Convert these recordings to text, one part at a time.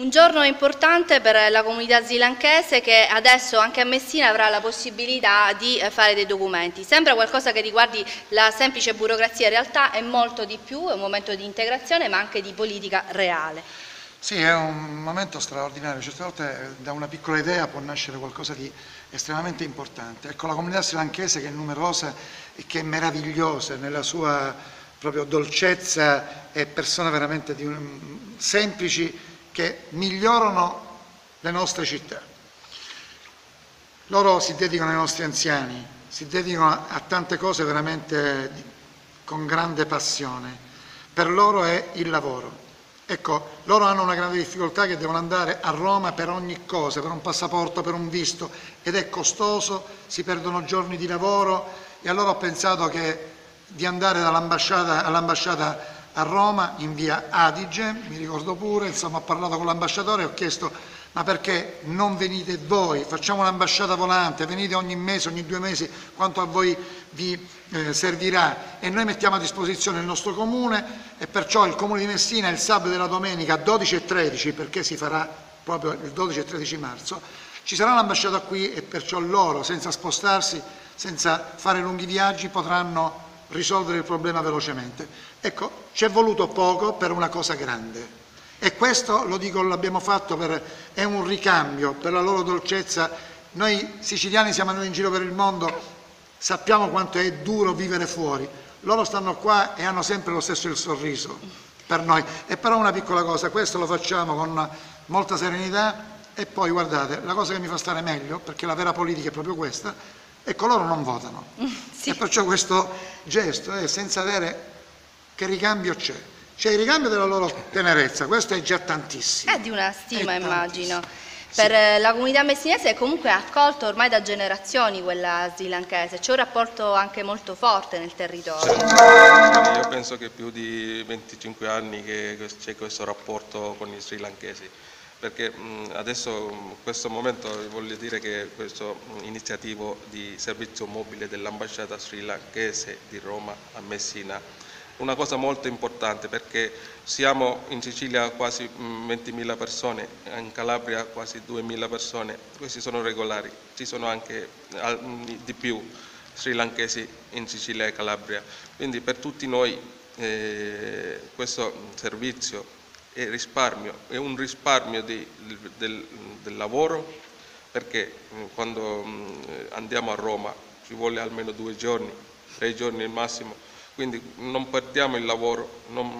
Un giorno importante per la comunità srilankese che adesso anche a Messina avrà la possibilità di fare dei documenti. Sembra qualcosa che riguardi la semplice burocrazia, in realtà è molto di più, è un momento di integrazione ma anche di politica reale. Sì, è un momento straordinario, certe volte da una piccola idea può nascere qualcosa di estremamente importante. Ecco, la comunità srilankese che è numerosa e che è meravigliosa nella sua proprio dolcezza e persone veramente semplici, che migliorano le nostre città. Loro si dedicano ai nostri anziani, si dedicano a tante cose veramente con grande passione. Per loro è il lavoro. Ecco, loro hanno una grande difficoltà che devono andare a Roma per ogni cosa, per un passaporto, per un visto, ed è costoso, si perdono giorni di lavoro, e allora ho pensato di andare all'ambasciata a Roma, in via Adige, mi ricordo pure, insomma ho parlato con l'ambasciatore e ho chiesto: ma perché non venite voi, facciamo un'ambasciata volante, venite ogni mese, ogni 2 mesi, quanto a voi vi servirà, e noi mettiamo a disposizione il nostro comune, e perciò il comune di Messina il sabato e la domenica 12 e 13, perché si farà proprio il 12 e 13 marzo, ci sarà l'ambasciata qui, e perciò loro, senza spostarsi, senza fare lunghi viaggi, potranno risolvere il problema velocemente. Ecco, ci è voluto poco per una cosa grande, e questo, lo dico, l'abbiamo fatto è un ricambio per la loro dolcezza. Noi siciliani siamo andati in giro per il mondo, sappiamo quanto è duro vivere fuori, loro stanno qua e hanno sempre lo stesso il sorriso per noi. E però una piccola cosa, questo lo facciamo con molta serenità, e poi guardate, la cosa che mi fa stare meglio, perché la vera politica è proprio questa, ecco, loro non votano, sì. E perciò questo gesto è senza avere che ricambio c'è. C'è il ricambio della loro tenerezza, questo è già tantissimo. È di una stima, immagino. Sì. Per la comunità messinese è comunque accolto ormai da generazioni quella srilankese, c'è un rapporto anche molto forte nel territorio. Sì, io penso che più di 25 anni che c'è questo rapporto con i srilankesi, perché adesso in questo momento voglio dire che questa iniziativa di servizio mobile dell'ambasciata srilankese di Roma a Messina una cosa molto importante, perché siamo in Sicilia quasi 20.000 persone, in Calabria quasi 2.000 persone, questi sono regolari, ci sono anche di più srilankesi in Sicilia e Calabria, quindi per tutti noi questo servizio è risparmio, è un risparmio del lavoro, perché quando andiamo a Roma ci vuole almeno 2 giorni, 3 giorni al massimo. Quindi non perdiamo il lavoro,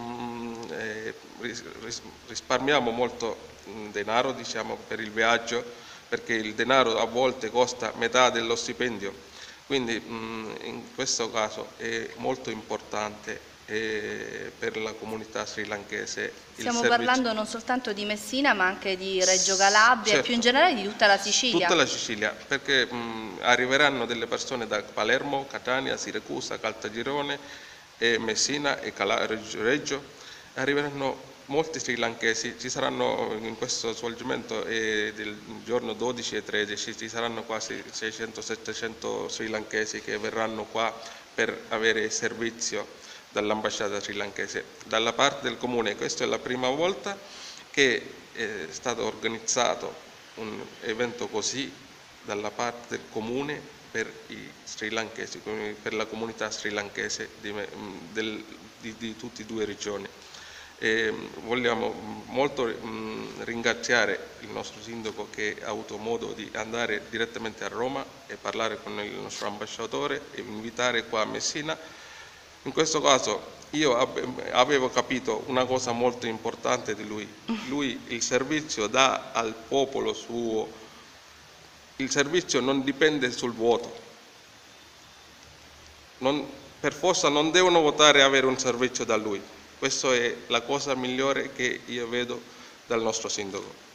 risparmiamo molto denaro, diciamo, per il viaggio, perché il denaro a volte costa metà dello stipendio. Quindi in questo caso è molto importante per la comunità srilankese. Stiamo parlando non soltanto di Messina ma anche di Reggio Calabria, certo, e più in generale di tutta la Sicilia. Tutta la Sicilia, perché arriveranno delle persone da Palermo, Catania, Siracusa, Caltagirone, Messina e Reggio, arriveranno molti srilankesi, ci saranno in questo svolgimento del giorno 12 e 13, ci saranno quasi 600-700 srilankesi che verranno qua per avere servizio dall'ambasciata srilankese. Dalla parte del comune questa è la prima volta che è stato organizzato un evento così dalla parte del comune per i srilankesi, per la comunità srilankese di tutte e 2 regioni. Vogliamo molto ringraziare il nostro sindaco che ha avuto modo di andare direttamente a Roma e parlare con il nostro ambasciatore e invitare qua a Messina. In questo caso io avevo capito una cosa molto importante di lui. Lui il servizio dà al popolo suo, il servizio non dipende sul voto. Per forza non devono votare e avere un servizio da lui. Questa è la cosa migliore che io vedo dal nostro sindaco.